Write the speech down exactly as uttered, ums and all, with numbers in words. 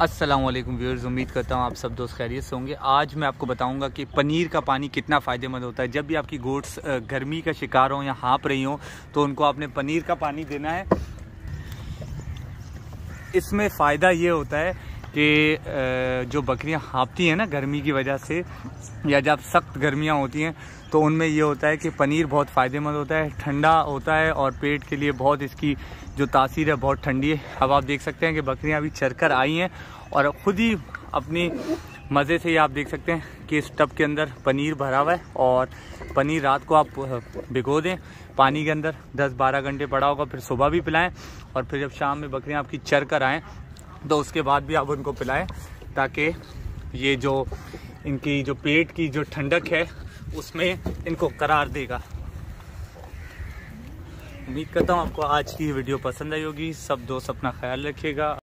अस्सलाम वालेकुम व्यूअर्स, उम्मीद करता हूँ आप सब दोस्त खैरियत से होंगे। आज मैं आपको बताऊंगा कि पनीर का पानी कितना फ़ायदेमंद होता है। जब भी आपकी गोट्स गर्मी का शिकार हो या हाँप रही हो तो उनको आपने पनीर का पानी देना है। इसमें फ़ायदा ये होता है कि जो बकरियां हाँपती हैं ना गर्मी की वजह से, या जब सख्त गर्मियां होती हैं तो उनमें ये होता है कि पनीर बहुत फ़ायदेमंद होता है, ठंडा होता है और पेट के लिए बहुत इसकी जो तासीर है बहुत ठंडी है। अब आप देख सकते हैं कि बकरियां अभी चरकर आई हैं और ख़ुद ही अपनी मज़े से, ये आप देख सकते हैं कि इस टब के अंदर पनीर भरा हुआ है। और पनीर रात को आप भिगो दें पानी के अंदर, दस बारह घंटे पड़ा होगा, फिर सुबह भी पिलाएं और फिर जब शाम में बकरियां आपकी चर कर आएँ तो उसके बाद भी आप उनको पिलाएं, ताकि ये जो इनकी जो पेट की जो ठंडक है उसमें इनको करार देगा। उम्मीद करता हूँ आपको आज की वीडियो पसंद आई होगी। सब दोस्त अपना ख्याल रखिएगा।